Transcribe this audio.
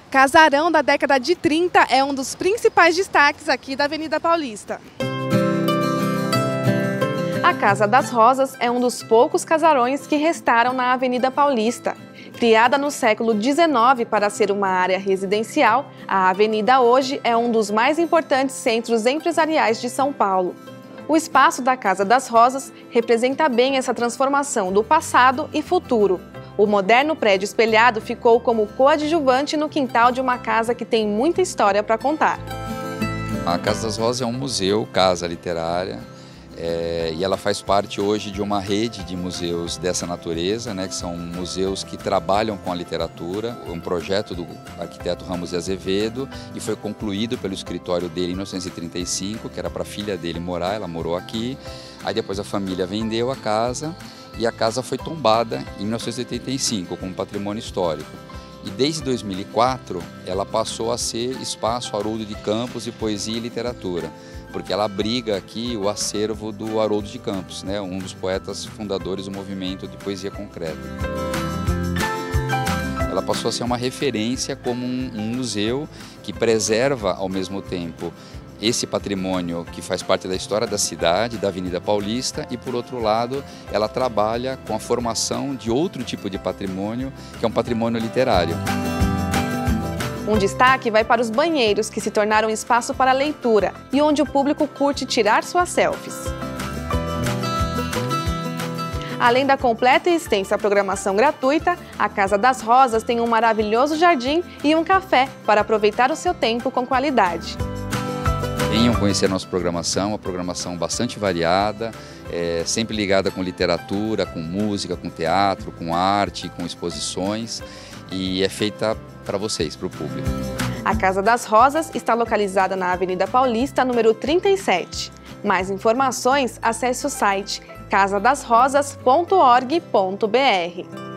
Casarão da década de 30 é um dos principais destaques aqui da Avenida Paulista. A Casa das Rosas é um dos poucos casarões que restaram na Avenida Paulista. Criada no século XIX para ser uma área residencial, a avenida hoje é um dos mais importantes centros empresariais de São Paulo. O espaço da Casa das Rosas representa bem essa transformação do passado e futuro. O moderno prédio espelhado ficou como coadjuvante no quintal de uma casa que tem muita história para contar. A Casa das Rosas é um museu, casa literária, e ela faz parte hoje de uma rede de museus dessa natureza, que são museus que trabalham com a literatura, um projeto do arquiteto Ramos de Azevedo, e foi concluído pelo escritório dele em 1935, que era para a filha dele morar, ela morou aqui, aí depois a família vendeu a casa, e a casa foi tombada em 1985 como patrimônio histórico. E desde 2004 ela passou a ser espaço Haroldo de Campos de poesia e literatura, porque ela abriga aqui o acervo do Haroldo de Campos, um dos poetas fundadores do movimento de poesia concreta. Ela passou a ser uma referência como um museu que preserva ao mesmo tempo esse patrimônio que faz parte da história da cidade, da Avenida Paulista, e por outro lado ela trabalha com a formação de outro tipo de patrimônio, que é um patrimônio literário. Um destaque vai para os banheiros, que se tornaram espaço para leitura e onde o público curte tirar suas selfies. Além da completa e extensa programação gratuita, a Casa das Rosas tem um maravilhoso jardim e um café para aproveitar o seu tempo com qualidade. Venham conhecer a nossa programação, uma programação bastante variada, sempre ligada com literatura, com música, com teatro, com arte, com exposições, e é feita para vocês, para o público. A Casa das Rosas está localizada na Avenida Paulista, número 37. Mais informações, acesse o site casadasrosas.org.br.